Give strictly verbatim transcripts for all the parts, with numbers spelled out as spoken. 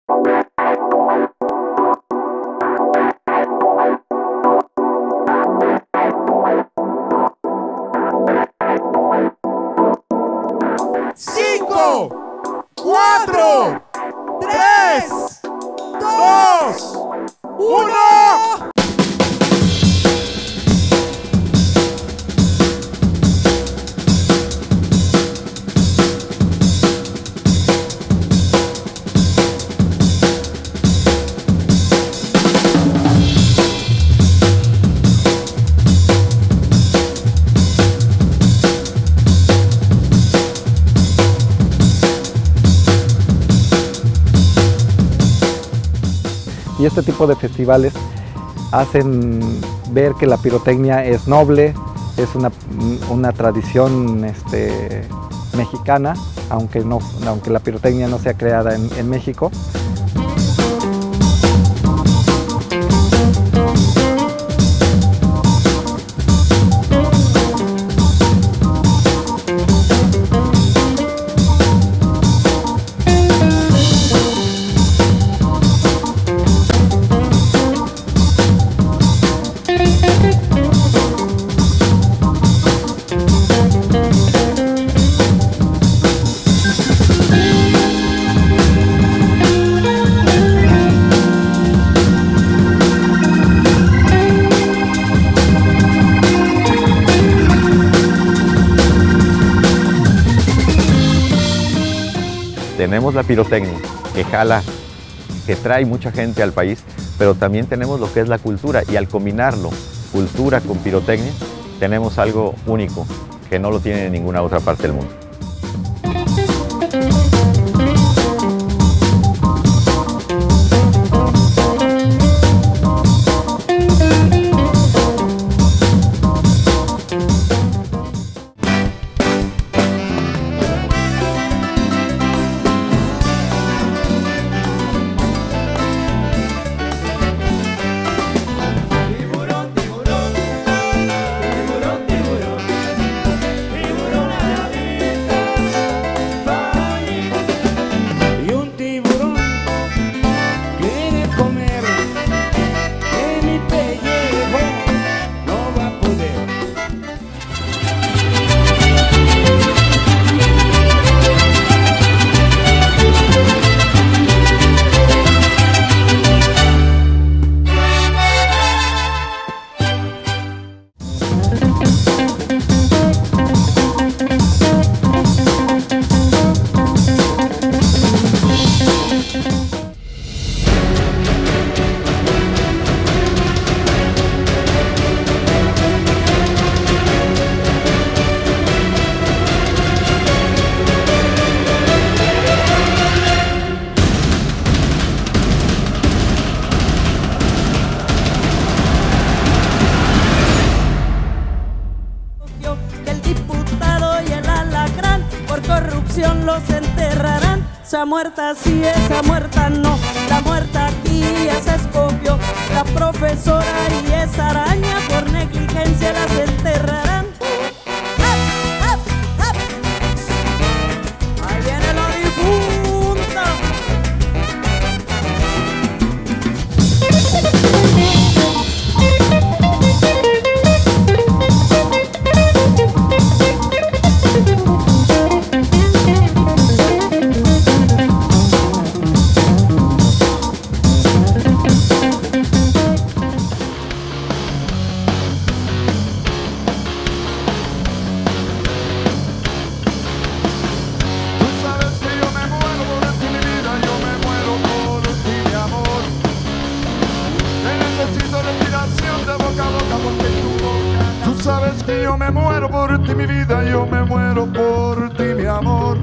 Cinco, cuatro, tres, dos, uno. Y este tipo de festivales hacen ver que la pirotecnia es noble, es una, una tradición este, mexicana, aunque, no, aunque la pirotecnia no sea creada en, en México. Tenemos la pirotecnia, que jala, que trae mucha gente al país, pero también tenemos lo que es la cultura, y al combinarlo, cultura con pirotecnia, tenemos algo único, que no lo tiene en ninguna otra parte del mundo. Los enterrarán, esa muerta sí, esa muerta no, la muerta aquí ya se escogió, la profesora y esa araña por negligencia las enterrarán. ¡Up, up, up! Ahí viene la difunta. Sabes que yo me muero por ti, mi vida, yo me muero por ti, mi amor.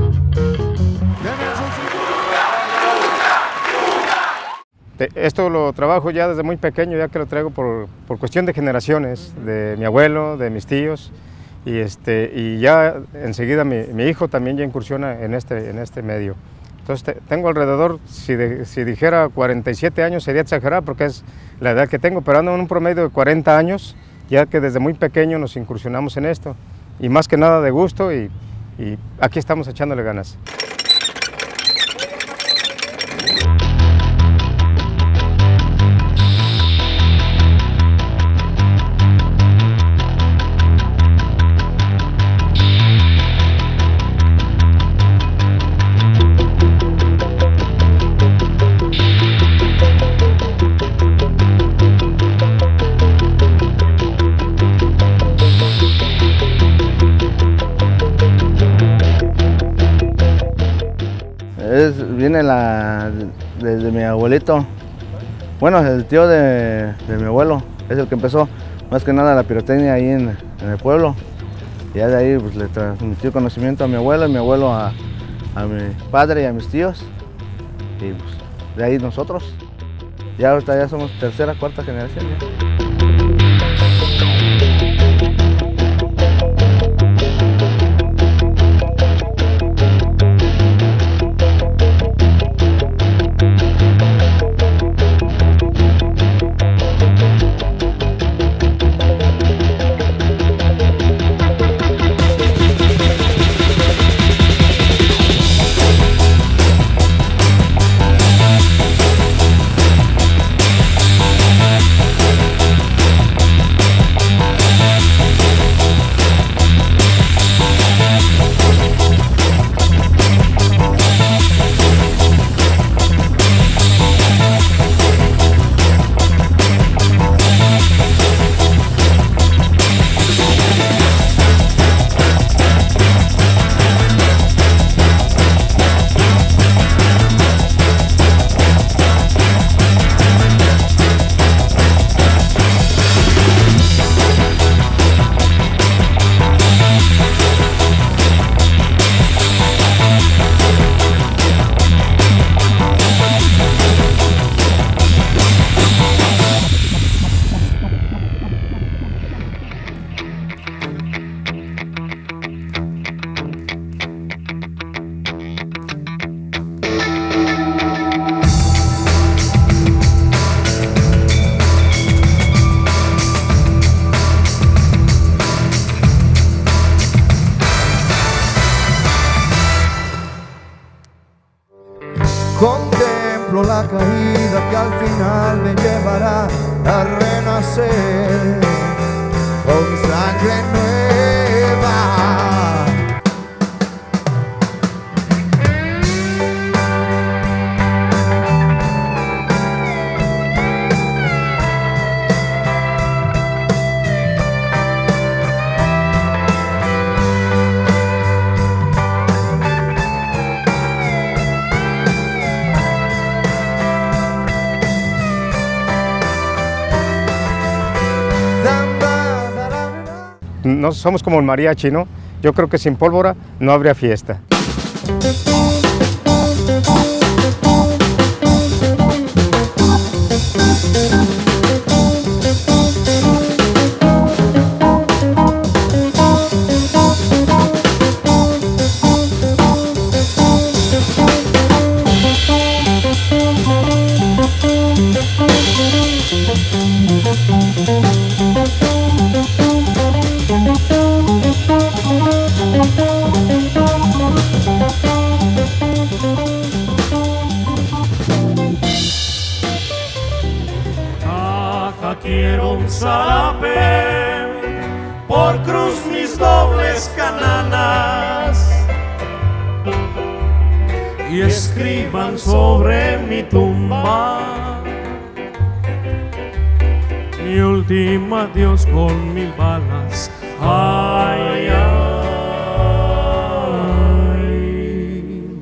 Esto lo trabajo ya desde muy pequeño, ya que lo traigo por, por cuestión de generaciones, de mi abuelo, de mis tíos, y, este, y ya enseguida mi, mi hijo también ya incursiona en este, en este medio. Entonces te, tengo alrededor, si, de, si dijera cuarenta y siete años sería exagerar porque es la edad que tengo, pero ando en un promedio de cuarenta años, ya que desde muy pequeño nos incursionamos en esto, y más que nada de gusto, y, y aquí estamos echándole ganas. Es, viene la, desde de mi abuelito. Bueno, el tío de, de mi abuelo es el que empezó más que nada la pirotecnia ahí en, en el pueblo. Y ya de ahí pues, le transmitió conocimiento a mi abuelo y mi abuelo a, a mi padre y a mis tíos. Y pues, de ahí nosotros. Ya ahorita ya somos tercera, cuarta generación. Ya. Contemplo la caída que al final me llevará a renacer con sangre nueva. No somos como el mariachi, ¿no? Yo creo que sin pólvora no habría fiesta. Quiero un zarape, por cruz mis dobles cananas, y escriban sobre mi tumba mi último adiós con mil balas. Ay, ay,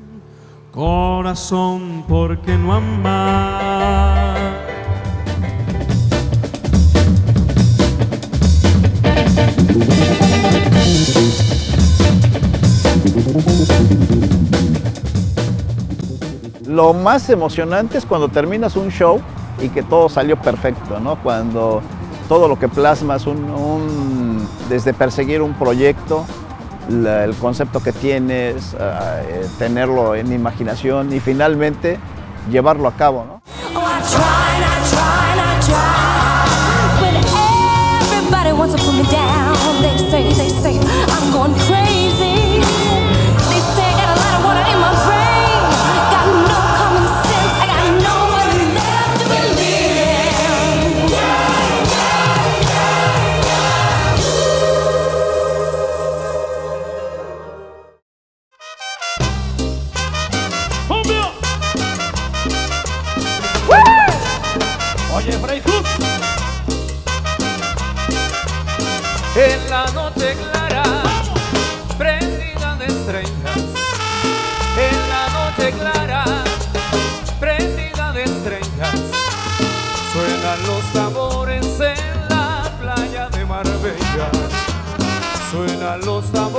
corazón, ¿por qué no amar? Lo más emocionante es cuando terminas un show y que todo salió perfecto, ¿no? Cuando todo lo que plasmas, un, un, desde perseguir un proyecto, la, el concepto que tienes, uh, tenerlo en imaginación y finalmente llevarlo a cabo, ¿no? Oye, Fray Cruz. En la noche clara, prendida de estrellas, en la noche los sabores.